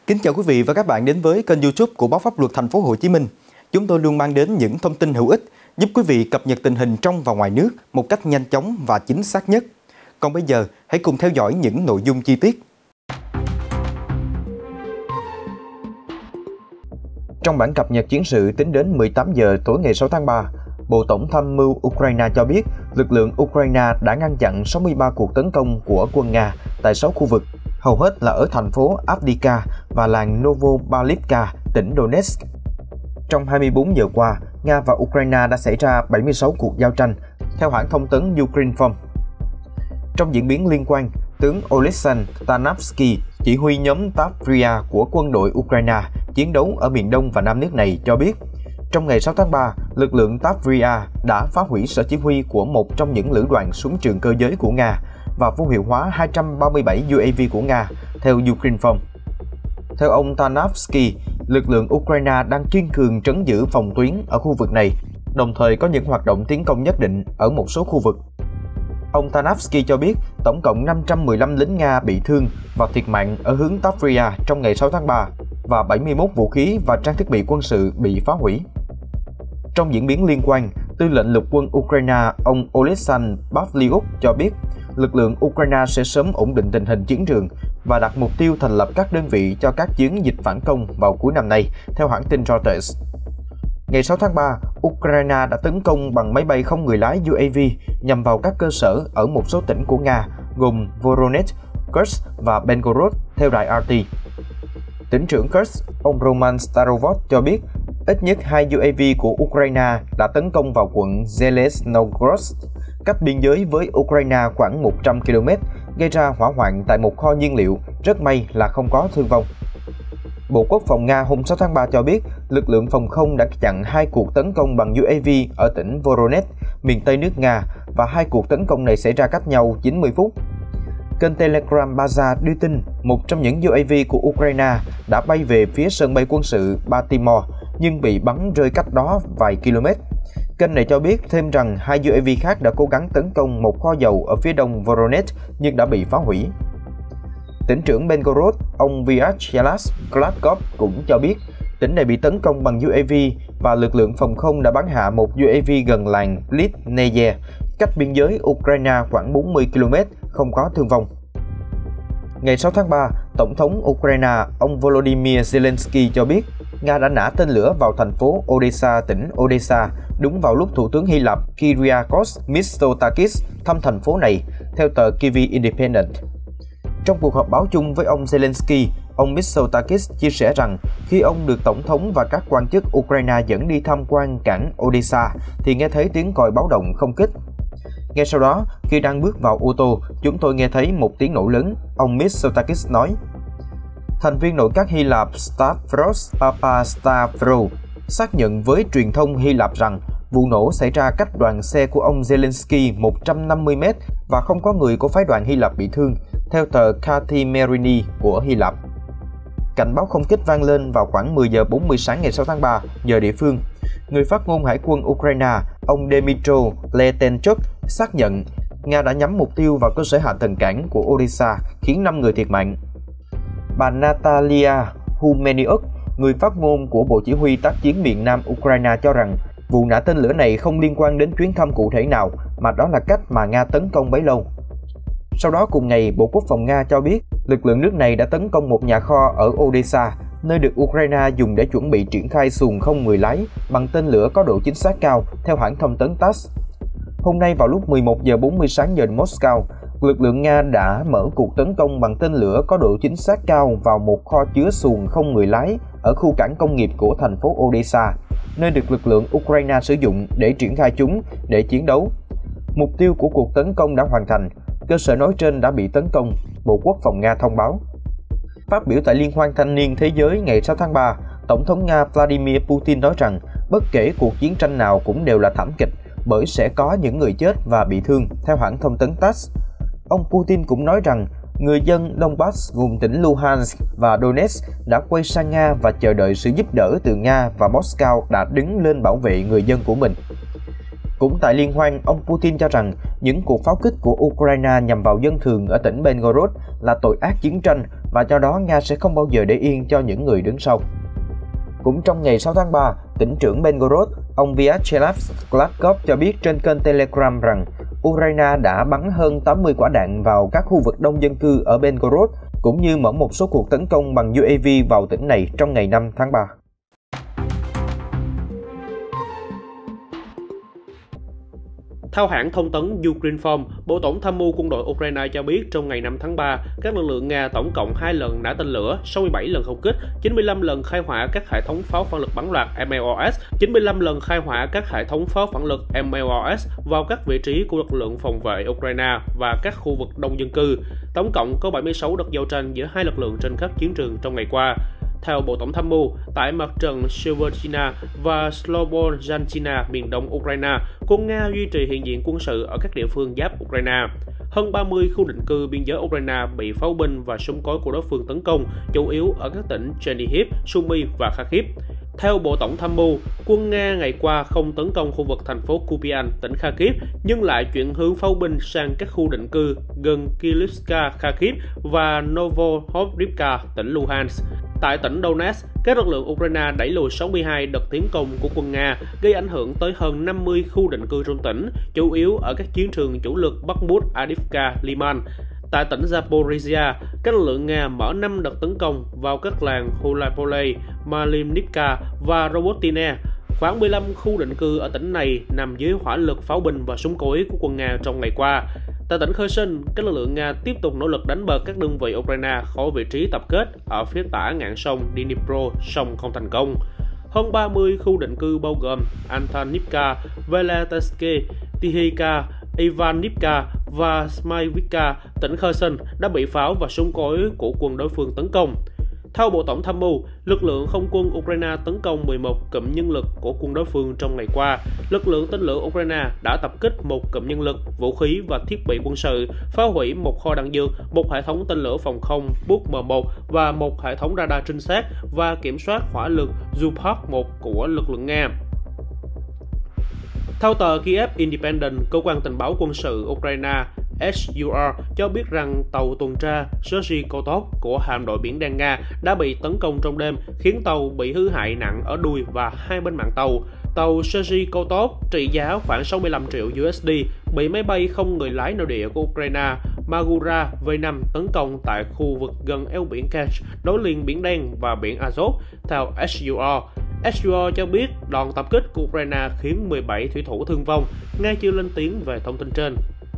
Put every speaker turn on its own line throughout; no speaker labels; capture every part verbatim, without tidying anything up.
Kính chào quý vị và các bạn đến với kênh YouTube của Báo Pháp Luật Thành phố Hồ Chí Minh. Chúng tôi luôn mang đến những thông tin hữu ích giúp quý vị cập nhật tình hình trong và ngoài nước một cách nhanh chóng và chính xác nhất. Còn bây giờ, hãy cùng theo dõi những nội dung chi tiết. Trong bản cập nhật chiến sự tính đến mười tám giờ tối ngày sáu tháng ba, Bộ Tổng tham mưu Ukraine cho biết lực lượng Ukraine đã ngăn chặn sáu mươi ba cuộc tấn công của quân Nga tại sáu khu vực, hầu hết là ở thành phố Avdiivka và làng Novobalivka, tỉnh Donetsk. Trong hai mươi bốn giờ qua, Nga và Ukraine đã xảy ra bảy mươi sáu cuộc giao tranh, theo hãng thông tấn Ukrinform. Trong diễn biến liên quan, tướng Oleksandr Tarnavsky, chỉ huy nhóm Tavria của quân đội Ukraine chiến đấu ở miền đông và nam nước này cho biết, trong ngày sáu tháng ba, lực lượng Tavria đã phá hủy sở chỉ huy của một trong những lữ đoàn súng trường cơ giới của Nga và vô hiệu hóa hai trăm ba mươi bảy u a vê của Nga, theo Ukrinform. Theo ông Tarnavsky, lực lượng Ukraine đang kiên cường trấn giữ phòng tuyến ở khu vực này, đồng thời có những hoạt động tiến công nhất định ở một số khu vực. Ông Tarnavsky cho biết tổng cộng năm trăm mười lăm lính Nga bị thương và thiệt mạng ở hướng Tavria trong ngày sáu tháng ba và bảy mươi mốt vũ khí và trang thiết bị quân sự bị phá hủy. Trong diễn biến liên quan, Tư lệnh lục quân Ukraine ông Oleksandr Pavlyuk cho biết lực lượng Ukraine sẽ sớm ổn định tình hình chiến trường và đặt mục tiêu thành lập các đơn vị cho các chiến dịch phản công vào cuối năm nay, theo hãng tin Reuters. Ngày sáu tháng ba, Ukraine đã tấn công bằng máy bay không người lái u a vê nhằm vào các cơ sở ở một số tỉnh của Nga, gồm Voronezh, Kursk và Belgorod, theo đài rờ tê. Tỉnh trưởng Kursk, ông Roman Starovot cho biết ít nhất hai u a vê của Ukraine đã tấn công vào quận Zelezhnogorsk, cách biên giới với Ukraine khoảng một trăm ki lô mét, gây ra hỏa hoạn tại một kho nhiên liệu, rất may là không có thương vong. Bộ Quốc phòng Nga hôm sáu tháng ba cho biết lực lượng phòng không đã chặn hai cuộc tấn công bằng u a vê ở tỉnh Voronezh, miền Tây nước Nga, và hai cuộc tấn công này xảy ra cách nhau chín mươi phút. Kênh Telegram Baza đưa tin một trong những u a vê của Ukraine đã bay về phía sân bay quân sự Baltimore nhưng bị bắn rơi cách đó vài km. Kênh này cho biết thêm rằng hai u a vê khác đã cố gắng tấn công một kho dầu ở phía đông Voronezh nhưng đã bị phá hủy. Tỉnh trưởng Belgorod, ông Vyacheslav Gladkov cũng cho biết tỉnh này bị tấn công bằng u a vê và lực lượng phòng không đã bắn hạ một u a vê gần làng Lizhneye, cách biên giới Ukraine khoảng bốn mươi ki lô mét, không có thương vong. Ngày sáu tháng ba, Tổng thống Ukraine ông Volodymyr Zelensky cho biết Nga đã nã tên lửa vào thành phố Odessa, tỉnh Odessa, đúng vào lúc Thủ tướng Hy Lạp Kyriakos Mitsotakis thăm thành phố này, theo tờ Kyiv Independent. Trong cuộc họp báo chung với ông Zelensky, ông Mitsotakis chia sẻ rằng khi ông được Tổng thống và các quan chức Ukraine dẫn đi tham quan cảng Odessa thì nghe thấy tiếng còi báo động không kích. Ngay sau đó, khi đang bước vào ô tô, chúng tôi nghe thấy một tiếng nổ lớn, ông Mitsotakis nói. Thành viên nội các Hy Lạp Stavros Papastavro xác nhận với truyền thông Hy Lạp rằng vụ nổ xảy ra cách đoàn xe của ông Zelensky một trăm năm mươi mét và không có người của phái đoàn Hy Lạp bị thương, theo tờ Kathimerini của Hy Lạp. Cảnh báo không kích vang lên vào khoảng mười giờ bốn mươi sáng ngày sáu tháng ba, giờ địa phương. Người phát ngôn Hải quân Ukraine, ông Dmytro Letenchuk xác nhận Nga đã nhắm mục tiêu vào cơ sở hạ tầng cảng của Odessa, khiến năm người thiệt mạng. Bà Natalia Humeniuk, người phát ngôn của Bộ Chỉ huy tác chiến miền Nam Ukraine cho rằng vụ nã tên lửa này không liên quan đến chuyến thăm cụ thể nào, mà đó là cách mà Nga tấn công bấy lâu. Sau đó cùng ngày, Bộ Quốc phòng Nga cho biết lực lượng nước này đã tấn công một nhà kho ở Odessa, nơi được Ukraine dùng để chuẩn bị triển khai xuồng không người lái bằng tên lửa có độ chính xác cao, theo hãng thông tấn tát ét. Hôm nay vào lúc mười một giờ bốn mươi sáng giờ Moscow, lực lượng Nga đã mở cuộc tấn công bằng tên lửa có độ chính xác cao vào một kho chứa xuồng không người lái ở khu cảng công nghiệp của thành phố Odessa, nơi được lực lượng Ukraine sử dụng để triển khai chúng để chiến đấu. Mục tiêu của cuộc tấn công đã hoàn thành, cơ sở nói trên đã bị tấn công, Bộ Quốc phòng Nga thông báo. Phát biểu tại Liên hoan Thanh niên Thế giới ngày sáu tháng ba, Tổng thống Nga Vladimir Putin nói rằng bất kể cuộc chiến tranh nào cũng đều là thảm kịch, bởi sẽ có những người chết và bị thương, theo hãng thông tấn tát ét. Ông Putin cũng nói rằng người dân Donbass gồm tỉnh Luhansk và Donetsk đã quay sang Nga và chờ đợi sự giúp đỡ từ Nga, và Moscow đã đứng lên bảo vệ người dân của mình. Cũng tại liên hoan, ông Putin cho rằng những cuộc pháo kích của Ukraine nhằm vào dân thường ở tỉnh Belgorod là tội ác chiến tranh và do đó Nga sẽ không bao giờ để yên cho những người đứng sau. Cũng trong ngày sáu tháng ba, tỉnh trưởng Belgorod, ông Vyacheslav Gladkov cho biết trên kênh Telegram rằng Ukraine đã bắn hơn tám mươi quả đạn vào các khu vực đông dân cư ở Belgorod, cũng như mở một số cuộc tấn công bằng u a vê vào tỉnh này trong ngày năm tháng ba.
Theo hãng thông tấn Ukrinform, Bộ Tổng tham mưu quân đội Ukraine cho biết trong ngày năm tháng ba, các lực lượng Nga tổng cộng hai lần nã tên lửa, sáu mươi bảy lần không kích, chín mươi lăm lần khai hỏa các hệ thống pháo phản lực bắn loạt M L R S, chín mươi lăm lần khai hỏa các hệ thống pháo phản lực M L R S vào các vị trí của lực lượng phòng vệ Ukraine và các khu vực đông dân cư. Tổng cộng có bảy mươi sáu đợt giao tranh giữa hai lực lượng trên khắp chiến trường trong ngày qua. Theo Bộ Tổng tham mưu, tại mặt trận Severchina và Slobozhanchina miền đông Ukraine, quân Nga duy trì hiện diện quân sự ở các địa phương giáp Ukraine. Hơn ba mươi khu định cư biên giới Ukraine bị pháo binh và súng cối của đối phương tấn công, chủ yếu ở các tỉnh Chernihiv, Sumy và Kharkiv. Theo Bộ Tổng tham mưu, quân Nga ngày qua không tấn công khu vực thành phố Kupian, tỉnh Kharkiv, nhưng lại chuyển hướng pháo binh sang các khu định cư gần Kilivska, Kharkiv và Novohovrivka, tỉnh Luhansk. Tại tỉnh Donetsk, các lực lượng Ukraine đẩy lùi sáu mươi hai đợt tiến công của quân Nga, gây ảnh hưởng tới hơn năm mươi khu định cư trong tỉnh, chủ yếu ở các chiến trường chủ lực Bakhmut, Avdiivka, Liman. Tại tỉnh Zaporizhia, các lực lượng Nga mở năm đợt tấn công vào các làng Hulapole, Malimnivka và Robotine. Khoảng mười lăm khu định cư ở tỉnh này nằm dưới hỏa lực pháo binh và súng cối của quân Nga trong ngày qua. Tại tỉnh Kherson, các lực lượng Nga tiếp tục nỗ lực đánh bật các đơn vị Ukraine khỏi vị trí tập kết ở phía tả ngạn sông Dnipro, song không thành công. Hơn ba mươi khu định cư bao gồm Antonivka, Veletensky, Tihivka, Ivanivka và Smaivika, tỉnh Kherson đã bị pháo và súng cối của quân đối phương tấn công. Theo Bộ Tổng tham mưu, lực lượng không quân Ukraine tấn công mười một cụm nhân lực của quân đối phương trong ngày qua. Lực lượng tên lửa Ukraine đã tập kích một cụm nhân lực, vũ khí và thiết bị quân sự, phá hủy một kho đạn dược, một hệ thống tên lửa phòng không Buk M một và một hệ thống radar trinh sát và kiểm soát hỏa lực Zupov một của lực lượng Nga. Theo tờ Kiev Independent, cơ quan tình báo quân sự Ukraine S U R cho biết rằng tàu tuần tra Sergei Kotov của hạm đội biển Đen Nga đã bị tấn công trong đêm, khiến tàu bị hư hại nặng ở đuôi và hai bên mạn tàu. Tàu Sergei Kotov trị giá khoảng sáu mươi lăm triệu U S D bị máy bay không người lái nội địa của Ukraine Magura V năm tấn công tại khu vực gần eo biển Kerch, nối liền biển Đen và biển Azov. Theo S U R, S U R cho biết đòn tập kích của Ukraine khiến mười bảy thủy thủ thương vong, Nga chưa lên tiếng về thông tin trên.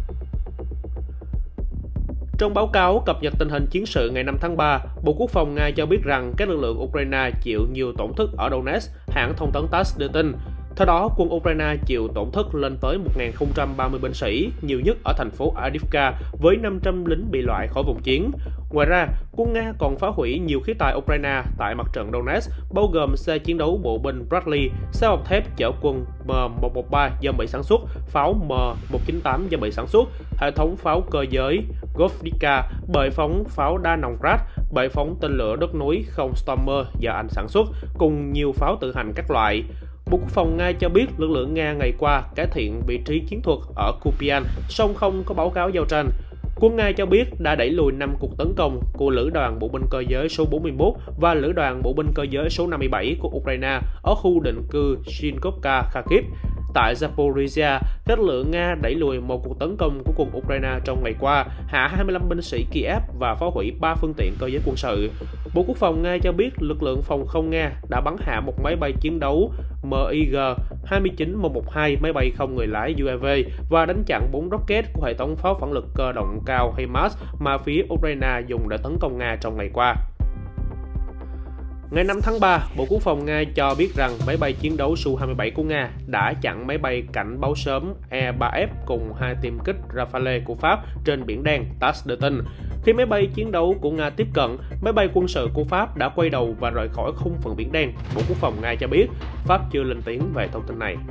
Trong báo cáo cập nhật tình hình chiến sự ngày năm tháng ba, Bộ Quốc phòng Nga cho biết rằng các lực lượng Ukraine chịu nhiều tổn thất ở Donetsk, hãng thông tấn tát ét đưa tin. Theo đó, quân Ukraine chịu tổn thất lên tới một nghìn không trăm ba mươi binh sĩ, nhiều nhất ở thành phố Avdiivka với năm trăm lính bị loại khỏi vùng chiến. Ngoài ra, quân Nga còn phá hủy nhiều khí tài Ukraine tại mặt trận Donetsk, bao gồm xe chiến đấu bộ binh Bradley, xe bọc thép chở quân M một một ba do Mỹ sản xuất, pháo M một chín tám do Mỹ sản xuất, hệ thống pháo cơ giới Govdivka, bệ phóng pháo đa nòng Grad, bệ phóng tên lửa đất núi không Stormer do Anh sản xuất, cùng nhiều pháo tự hành các loại. Bộ Quốc phòng Nga cho biết lực lượng Nga ngày qua cải thiện vị trí chiến thuật ở Kupian, song không có báo cáo giao tranh. Quân Nga cho biết đã đẩy lùi năm cuộc tấn công của Lữ đoàn Bộ binh cơ giới số bốn mươi mốt và Lữ đoàn Bộ binh cơ giới số năm mươi bảy của Ukraine ở khu định cư Shinkovka, Kharkiv. Tại Zaporizhia, các lực lượng Nga đẩy lùi một cuộc tấn công của quân Ukraine trong ngày qua, hạ hai mươi lăm binh sĩ Kiev và phá hủy ba phương tiện cơ giới quân sự. Bộ Quốc phòng Nga cho biết lực lượng phòng không Nga đã bắn hạ một máy bay chiến đấu M I G hai chín một một hai, máy bay không người lái U A V và đánh chặn bốn rocket của hệ thống pháo phản lực cơ động cao HIMARS mà phía Ukraine dùng để tấn công Nga trong ngày qua. Ngày năm tháng ba, Bộ Quốc phòng Nga cho biết rằng máy bay chiến đấu Su hai mươi bảy của Nga đã chặn máy bay cảnh báo sớm E ba F cùng hai tiêm kích Rafale của Pháp trên Biển Đen, tát ét đưa tin. Khi máy bay chiến đấu của Nga tiếp cận, máy bay quân sự của Pháp đã quay đầu và rời khỏi khung phận Biển Đen. Bộ Quốc phòng Nga cho biết, Pháp chưa lên tiếng về thông tin này.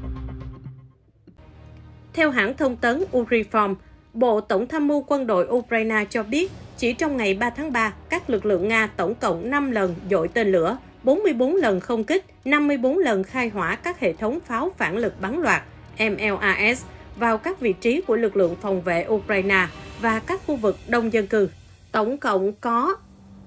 Theo hãng thông tấn Ukrinform, Bộ Tổng tham mưu quân đội Ukraine cho biết, chỉ trong ngày ba tháng ba, các lực lượng Nga tổng cộng năm lần dội tên lửa, bốn mươi bốn lần không kích, năm mươi bốn lần khai hỏa các hệ thống pháo phản lực bắn loạt M L R S vào các vị trí của lực lượng phòng vệ Ukraine và các khu vực đông dân cư. Tổng cộng có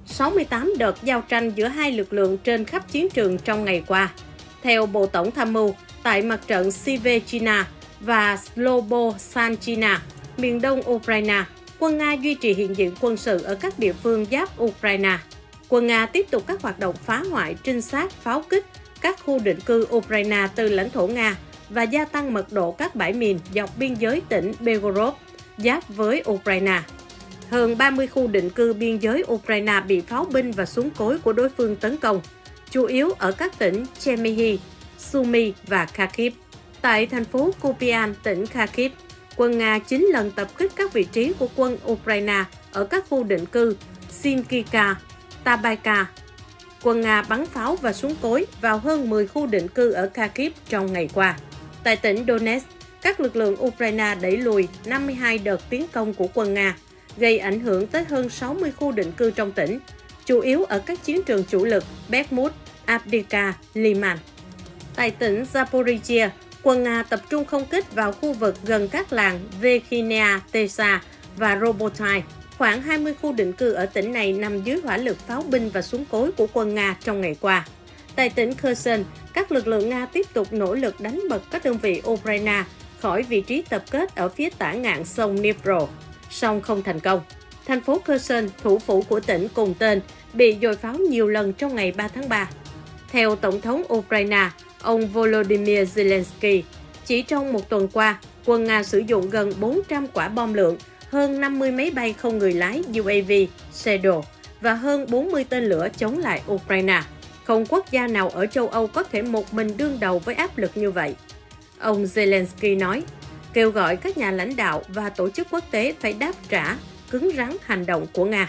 sáu mươi tám đợt giao tranh giữa hai lực lượng trên khắp chiến trường trong ngày qua. Theo Bộ Tổng tham mưu, tại mặt trận Sivechina và Slobosanchina, miền đông Ukraine, quân Nga duy trì hiện diện quân sự ở các địa phương giáp Ukraine. Quân Nga tiếp tục các hoạt động phá hoại, trinh sát, pháo kích các khu định cư Ukraine từ lãnh thổ Nga và gia tăng mật độ các bãi mìn dọc biên giới tỉnh Belgorod, giáp với Ukraine. Hơn ba mươi khu định cư biên giới Ukraine bị pháo binh và súng cối của đối phương tấn công, chủ yếu ở các tỉnh Chernihiv, Sumy và Kharkiv. Tại thành phố Kupian, tỉnh Kharkiv, quân Nga chín lần tập kích các vị trí của quân Ukraine ở các khu định cư Sinkivka, Tabaika. Quân Nga bắn pháo và súng cối vào hơn mười khu định cư ở Kharkiv trong ngày qua. Tại tỉnh Donetsk, các lực lượng Ukraine đẩy lùi năm mươi hai đợt tiến công của quân Nga, gây ảnh hưởng tới hơn sáu mươi khu định cư trong tỉnh, chủ yếu ở các chiến trường chủ lực Bakhmut, Avdiivka, Liman. Tại tỉnh Zaporizhia, quân Nga tập trung không kích vào khu vực gần các làng Vekhinia, Tesa và Robotai. Khoảng hai mươi khu định cư ở tỉnh này nằm dưới hỏa lực pháo binh và súng cối của quân Nga trong ngày qua. Tại tỉnh Kherson, các lực lượng Nga tiếp tục nỗ lực đánh bật các đơn vị Ukraine khỏi vị trí tập kết ở phía tả ngạn sông Dnipro, song không thành công. Thành phố Kherson, thủ phủ của tỉnh cùng tên, bị dội pháo nhiều lần trong ngày ba tháng ba. Theo Tổng thống Ukraine, ông Volodymyr Zelensky, chỉ trong một tuần qua, quân Nga sử dụng gần bốn trăm quả bom lượng, hơn năm mươi máy bay không người lái U A V, Shadow và hơn bốn mươi tên lửa chống lại Ukraine. Không quốc gia nào ở châu Âu có thể một mình đương đầu với áp lực như vậy. Ông Zelensky nói, kêu gọi các nhà lãnh đạo và tổ chức quốc tế phải đáp trả cứng rắn hành động của Nga.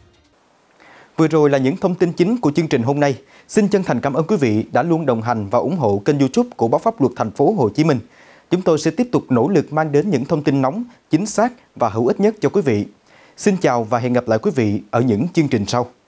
Vừa rồi là những thông tin chính của chương trình hôm nay. Xin chân thành cảm ơn quý vị đã luôn đồng hành và ủng hộ kênh YouTube của Báo Pháp Luật Thành phố Hồ Chí Minh. Chúng tôi sẽ tiếp tục nỗ lực mang đến những thông tin nóng, chính xác và hữu ích nhất cho quý vị. Xin chào và hẹn gặp lại quý vị ở những chương trình sau.